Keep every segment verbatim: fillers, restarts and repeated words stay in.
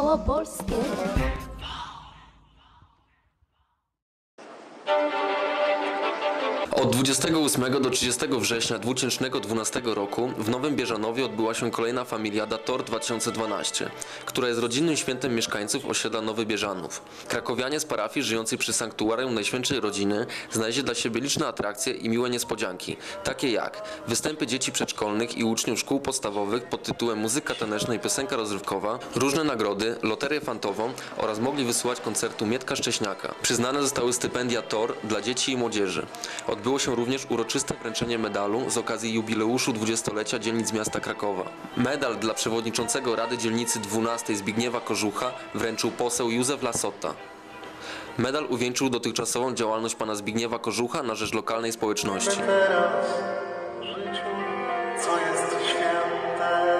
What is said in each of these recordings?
małopolskie. Od dwudziestego ósmego do trzydziestego września dwa tysiące dwunastego roku w Nowym Bieżanowie odbyła się kolejna familiada Tor dwa tysiące dwanaście, która jest rodzinnym świętem mieszkańców osiedla Nowy Bieżanów. Krakowianie z parafii żyjącej przy sanktuarium Najświętszej Rodziny znaleźli dla siebie liczne atrakcje i miłe niespodzianki, takie jak występy dzieci przedszkolnych i uczniów szkół podstawowych pod tytułem Muzyka taneczna i piosenka rozrywkowa, różne nagrody, loterię fantową oraz mogli wysłuchać koncertu Mietka Szcześniaka. Przyznane zostały stypendia Tor dla dzieci i młodzieży. Odbyło się również uroczyste wręczenie medalu z okazji jubileuszu dwudziestolecia dzielnic miasta Krakowa. Medal dla przewodniczącego Rady Dzielnicy dwunastej Zbigniewa Kożucha wręczył poseł Józef Lassota. Medal uwieńczył dotychczasową działalność pana Zbigniewa Kożucha na rzecz lokalnej społeczności. Teraz w życiu, co jest święte.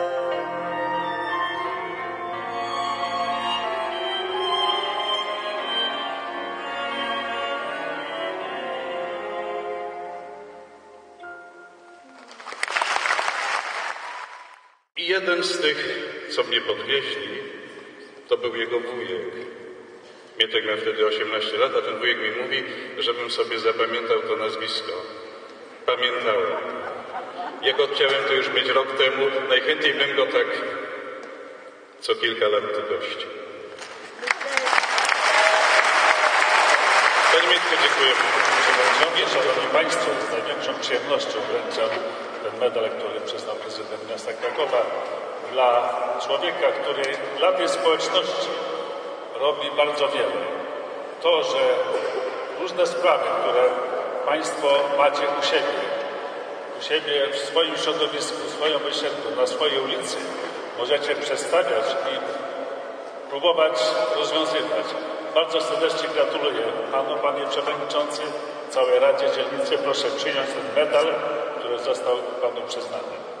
I jeden z tych, co mnie podwieźli, to był jego wujek. Mietek miał wtedy osiemnaście lat, a ten wujek mi mówi, żebym sobie zapamiętał to nazwisko. Pamiętałem. Jak odciąłem to już być rok temu, najchętniej bym go tak co kilka lat tu gościł. Panie Mietku, dziękuję. Szanowni Państwo, z największą przyjemnością wręczam ten medal, który przyznał prezydent miasta Krakowa dla człowieka, który dla tej społeczności robi bardzo wiele. To, że różne sprawy, które Państwo macie u siebie, u siebie w swoim środowisku, w swoim osiedlu, na swojej ulicy, możecie przedstawiać i próbować rozwiązywać. Bardzo serdecznie gratuluję Panu, Panie Przewodniczący, całej Radzie Dzielnicy. Proszę przyjąć ten medal, który został Panu przyznany.